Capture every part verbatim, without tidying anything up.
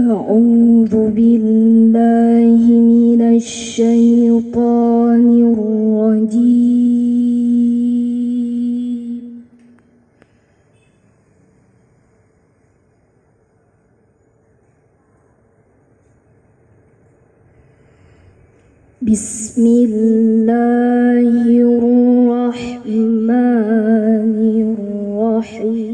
أعوذ بالله من الشيطان الرجيم. بسم الله الرحمن الرحيم.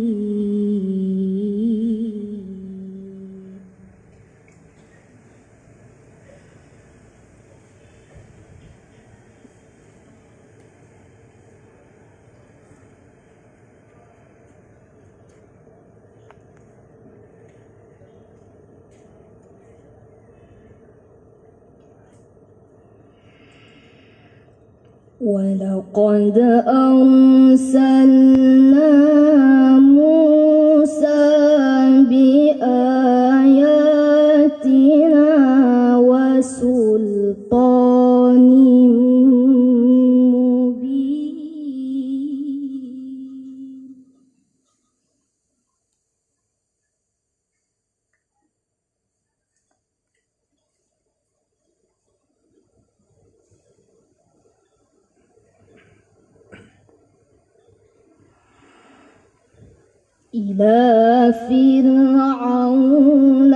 ولقد أرسلنا موسى بآياتنا وسلطان مبين. إلى فرعون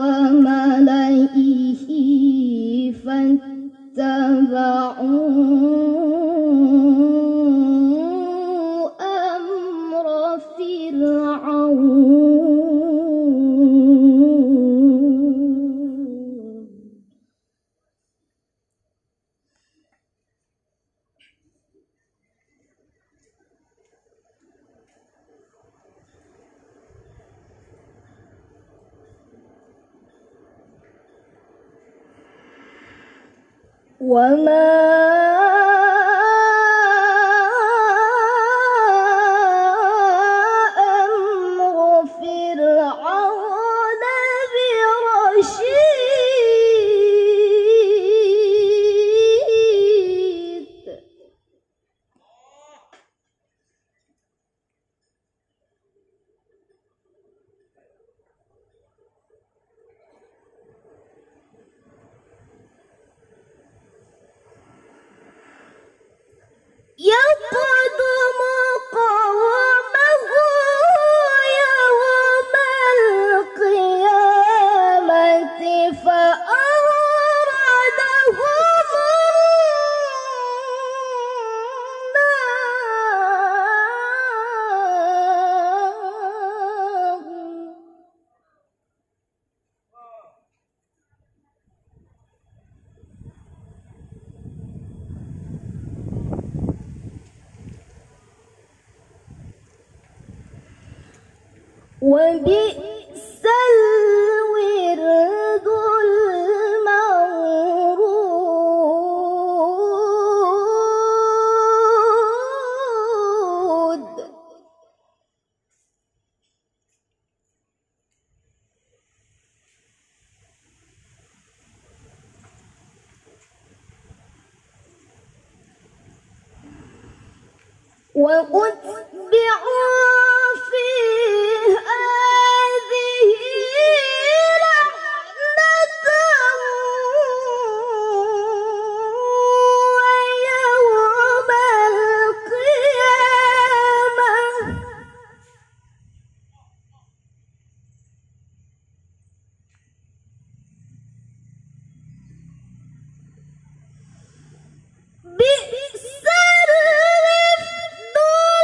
وملئه فاتبعوا أمر فرعون. وما أمر فرعون برشيد. يقدم قومه يوم القيامة فأوردهم النار. وبئس الورد المورود. وأتبعوا في هذه لعنة ويوم القيامة بئس الرفد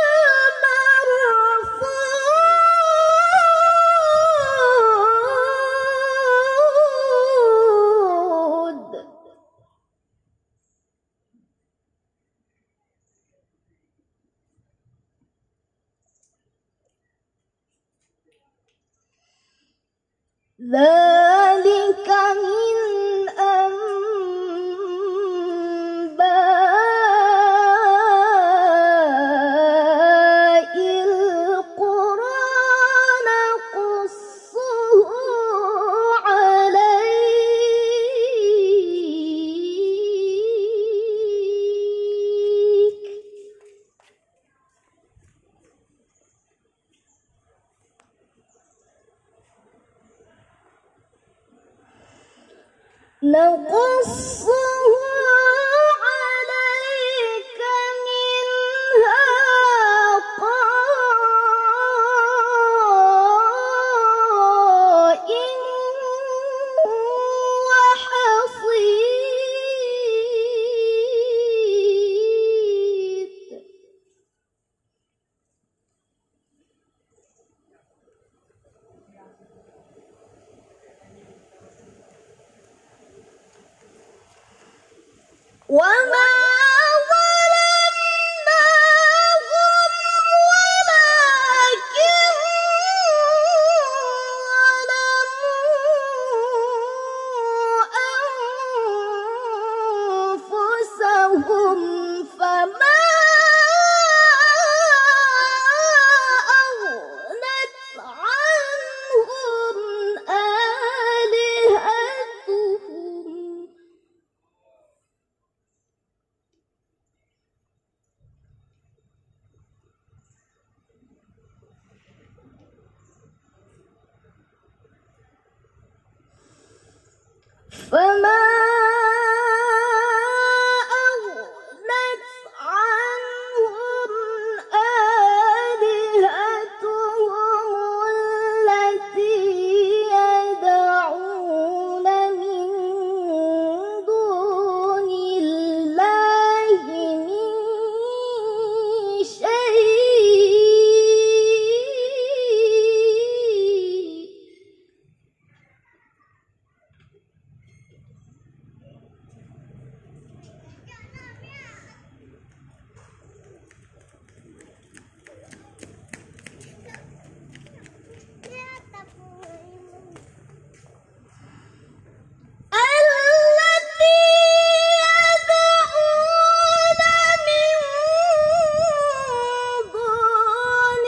المرفود. ذلك من أنباء القرى نقصه عليك. نقصه عليك منها قائم وحصيد. وما ظلمناهم ولكن ظلموا أنفسهم فما أغنت عنهم آلهتهم فما أغنت عنهم آلهتهم التي يدعون من دون الله من شيء. التي يدعون من دون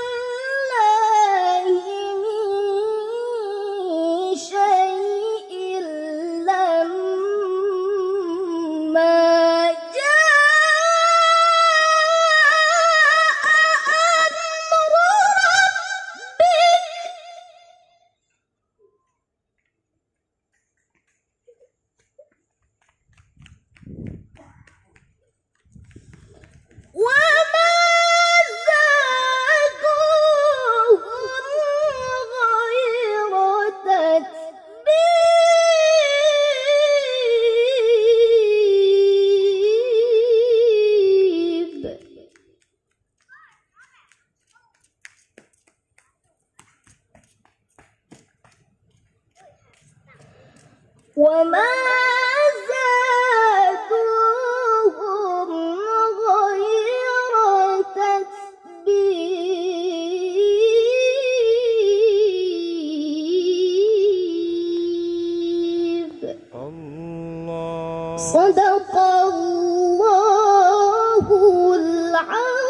الله من شيء لما جاء أمر ربك وما زادوهم غير تتبيب. وما زادوهم غير تتبيب. الله صدق الله العظيم.